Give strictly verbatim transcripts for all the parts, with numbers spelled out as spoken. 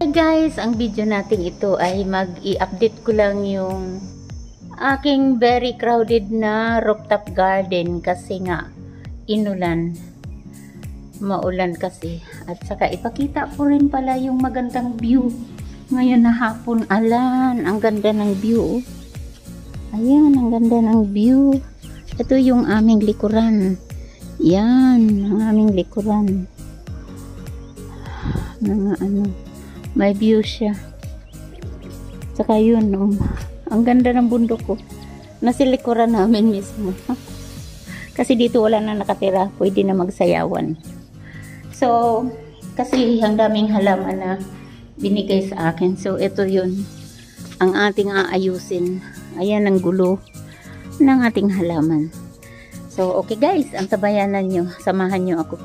Hi guys, ang video natin ito ay mag-i-update ko lang yung aking very crowded na rooftop garden kasi nga inulan, maulan kasi, at saka ipakita ko rin pala yung magandang view ngayon na hapon. Alan, ang ganda ng view. Ayan, ang ganda ng view. Ito yung aming likuran. Yan, ang aming likuran. Mga ano, may view siya. Saka yun, um, ang ganda ng bundok ko. Nasa likuran namin mismo. Kasi dito wala na nakatira, pwede na magsayawan. So, kasi ang daming halaman na binigay sa akin. So, ito yun, ang ating aayusin. Ayan ang gulo ng ating halaman. So, okay guys, ang tabayanan nyo, samahan nyo ako.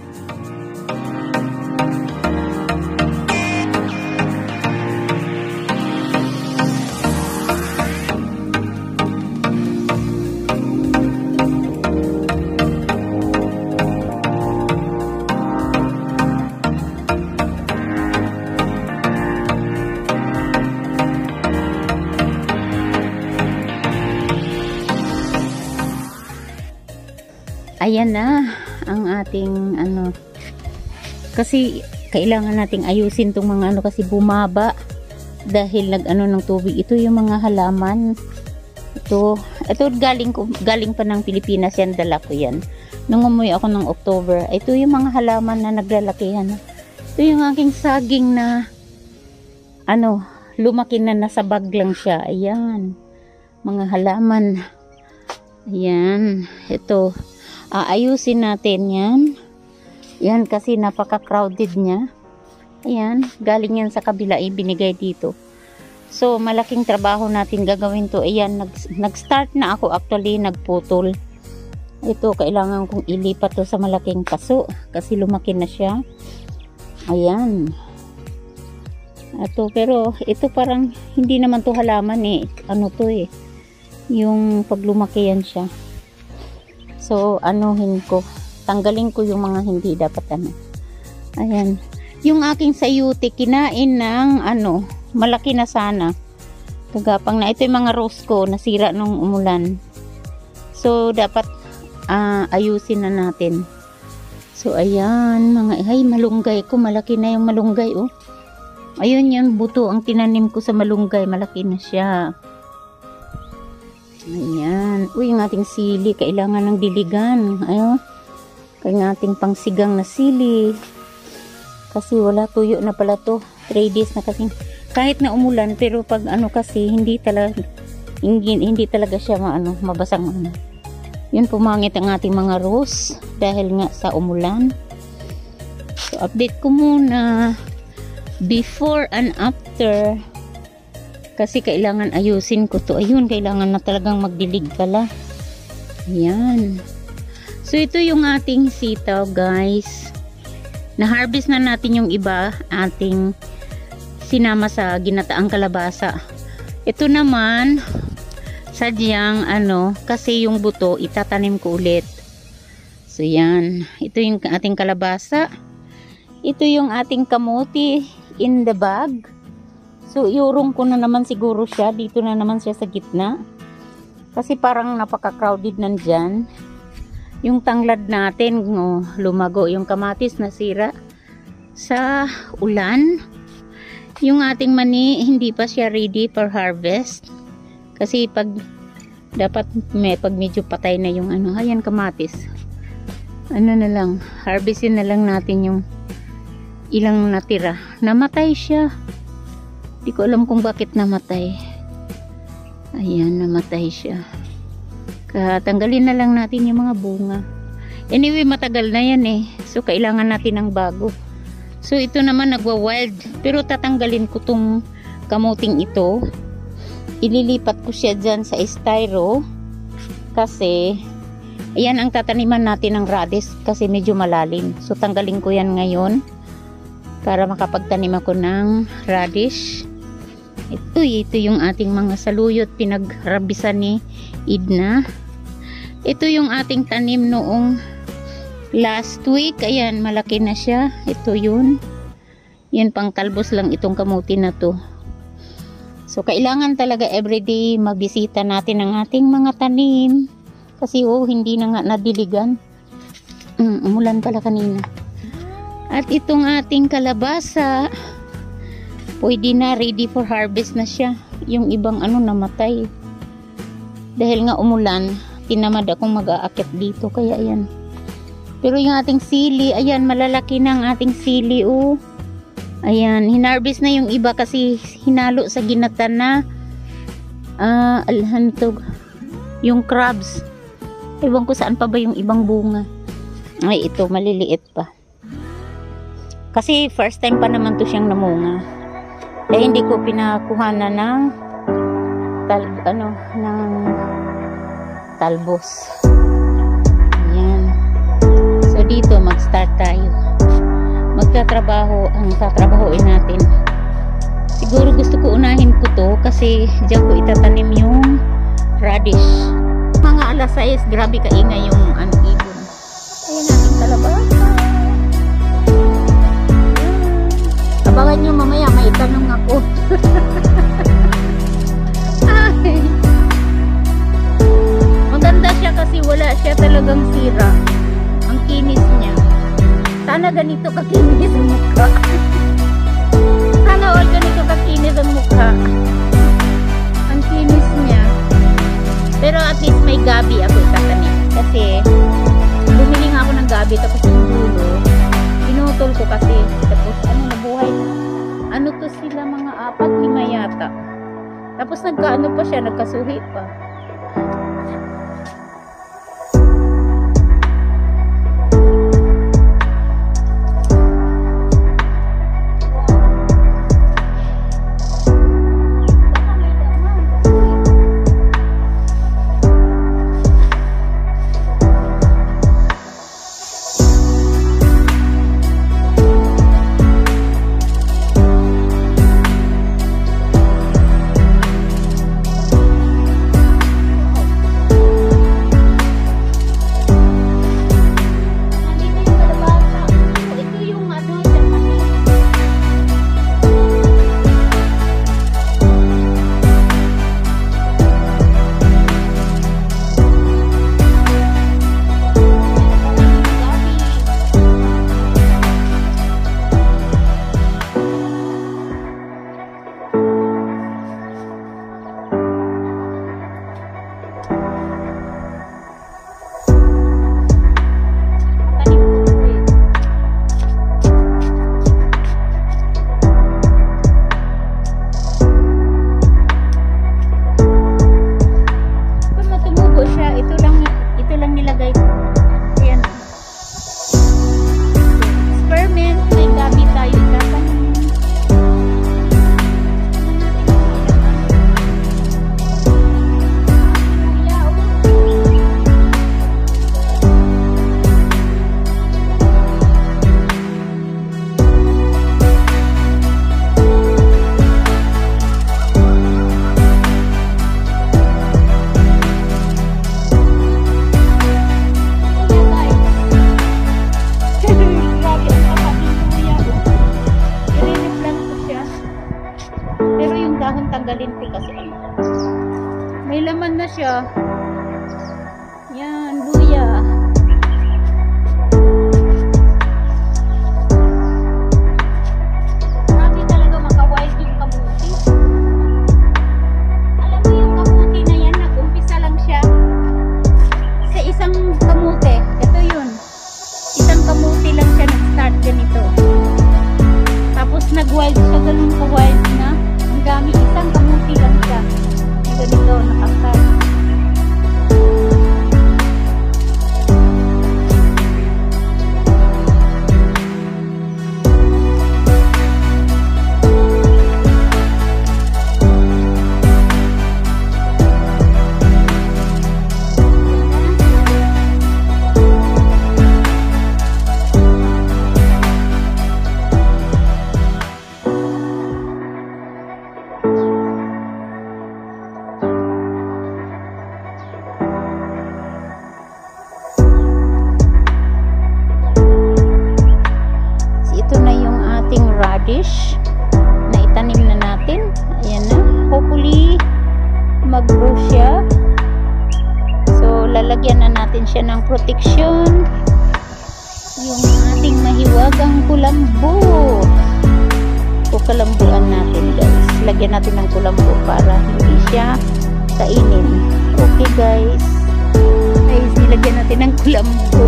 Ayan na ang ating ano, kasi kailangan nating ayusin tong mga ano kasi bumaba dahil nag ano ng tubig. Ito yung mga halaman. Ito, ito galing ko, galing pa ng Pilipinas yan, dala ko yan. Nung umuwi ako ng October, ito yung mga halaman na naglalakihan. Ito yung aking saging na ano, lumaki na, nasa bag lang siya. Ayan, mga halaman. Ayan, ito. Aayusin natin yan. Yan kasi napaka-crowded niya. Ayan, galing yan sa kabila, ibinigay dito. So, malaking trabaho natin gagawin to. Ayan, nag-start na ako actually, nagputol. Ito, kailangan kong ilipat to sa malaking paso kasi lumaki na siya. Ayan. Ito, pero ito parang hindi naman to halaman eh. Ano to eh. Yung paglumaki yan siya. So, anuhin ko. Tanggalin ko yung mga hindi dapat ano. Ayan. Yung aking sayuti, kinain ng ano, malaki na sana. Kagapang na. Ito yung mga rose ko, nasira nung umulan. So, dapat uh, ayusin na natin. So, ayan. Mga, ay, malunggay ko. Malaki na yung malunggay, oh. Ayun yung buto ang tinanim ko sa malunggay. Malaki na siya. Ayan. Uy, yung ating sili. Kailangan ng diligan. Ayun. Kaya ating pangsigang na sili. Kasi wala, tuyo na pala to. three days na kasi. Kahit na umulan, pero pag ano kasi, hindi talaga, hindi, hindi talaga siya maano, mabasang ano. Yun, pumangit ang ating mga rose. Dahil nga sa umulan. So, update ko muna. Before and after. Kasi kailangan ayusin ko to. Ayun, kailangan na talagang magdilig pala. Ayan. So, ito yung ating sitaw, guys. Na-harvest na natin yung iba. Ating sinama sa ginataang kalabasa. Ito naman, sadyang, ano, kasi yung buto, itatanim ko ulit. So, yan. Ito yung ating kalabasa. Ito yung ating kamuti in the bag. So, iurong ko na naman siguro siya. Dito na naman siya sa gitna. Kasi parang napaka-crowded nandyan. Yung tanglad natin, oh, lumago. Yung kamatis nasira sa ulan. Yung ating mani, hindi pa siya ready for harvest. Kasi pag, dapat may, pag medyo patay na yung ano, ayan kamatis. Ano na lang, harvestin na lang natin yung ilang natira. Namatay siya. Hindi ko alam kung bakit namatay. Ayan, namatay siya. Katanggalin na lang natin yung mga bunga. Anyway, matagal na yan eh. So, kailangan natin ng bago. So, ito naman nagwa-wild. Pero tatanggalin ko tong kamuting ito. Ililipat ko siya dyan sa styro. Kasi, ayan ang tataniman natin ng radish. Kasi medyo malalim. So, tanggalin ko yan ngayon. Para makapagtanim ako ng radish. Ito, ito yung ating mga saluyot pinagrabisan ni Edna. Ito yung ating tanim noong last week. Ayan, malaki na siya. Ito yun. Yun, pang talbos lang itong kamuti na to. So, kailangan talaga everyday mabisita natin ang ating mga tanim. Kasi, oh, hindi na nga nadiligan. Mm, umulan pala kanina. At itong ating kalabasa, pwede na, ready for harvest na siya. Yung ibang ano, namatay. Dahil nga umulan, tinamad akong mag-aakit dito. Kaya, ayan. Pero yung ating sili, ayan, malalaki na ang ating sili, oh. Ayan, hinarvest na yung iba kasi hinalo sa ginatan na ah, uh, alhan to, yung crabs. Ewan ko saan pa ba yung ibang bunga. Ay, ito, maliliit pa. Kasi first time pa naman to siyang namunga. Eh, hindi ko pinakuhanan ng tal, ano, ng talbos. Ayan. So, dito, mag-start tayo. Magtatrabaho ang tatrabahoin natin. Siguro gusto ko unahin ko to kasi diyan ko itatanim yung radish. Mga alas sais, grabe kaingay yung ano, ibon. Ayan natin kalabasa. Abangan nyo mamaya, may itanong ako. Ay. Maganda siya kasi wala siya talagang sira. Ang kinis niya. Sana ganito kakinis ang mukha. Sana all ganito kakinis ang mukha. Ang kinis niya. Pero at least may gabi ako itatanim. Kasi bumili nga ako ng gabi tapos yung dulo pinutol ko kasi tapos ano nabuhay. Ano to sila, mga apat, lima yata. Tapos nagkaano pa siya, nagkasuhi pa. tanggalin ko kasi ano, may laman na siya. Yan, luya. Grabe talaga maka-wild yung kamuti. Alam mo yung kamuti na yan, nag-umpisa lang siya sa isang kamuti. Ito yun, isang kamuti lang siya, nag-start ganito. Tapos nag-wild siya, ganun ka-wild na. Ang dami, isang kamuti lang siya. Ganito, nakastart. tanim na natin. Ayan na. Hopefully, mag-grow siya. So, lalagyan na natin siya ng protection. Yung ating mahiwagang kulambo. Kukalambuan natin, guys. Lagyan natin ng kulambo para hindi siya kainin. Okay, guys. Guys, nilagyan natin ng kulambo.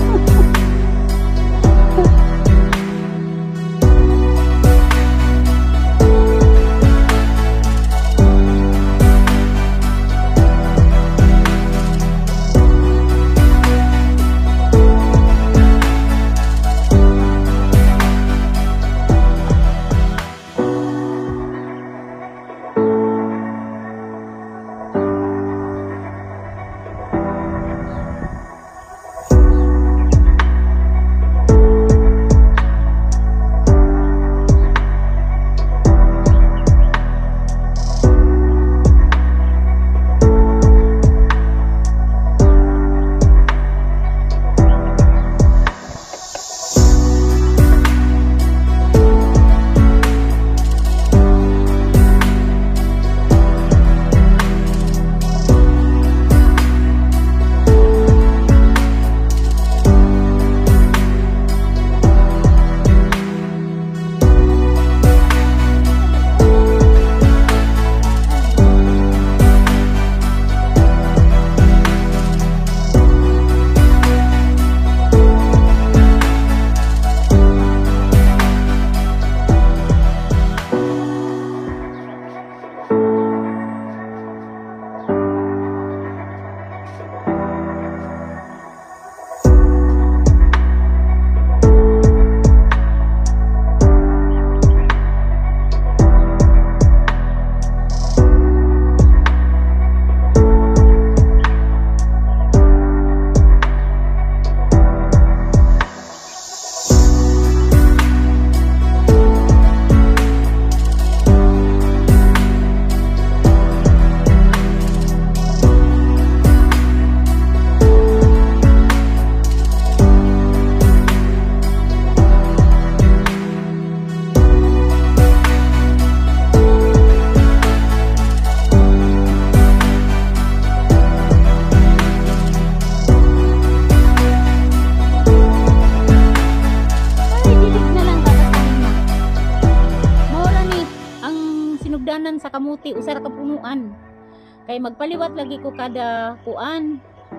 Sa kamuti usara ka punuan kay magpaliwat lagi ko kada kuan,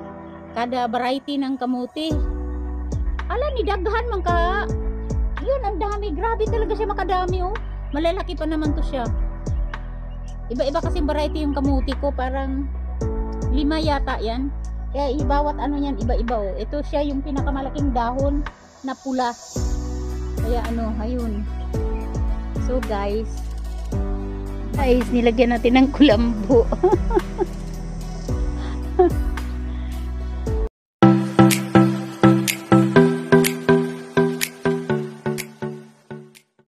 kada variety ng kamuti. Ala ni daghan man ka, yun ang dami, grabe talaga siya makadami. Oh, malalaki pa naman to siya. Iba-iba kasi variety yung kamuti ko, parang lima yata yan, kaya ibawat ano yan iba-iba. Oh, ito siya yung pinakamalaking dahon na pula, kaya ano, ayun. So guys, guys, nilagyan natin ng kulambo.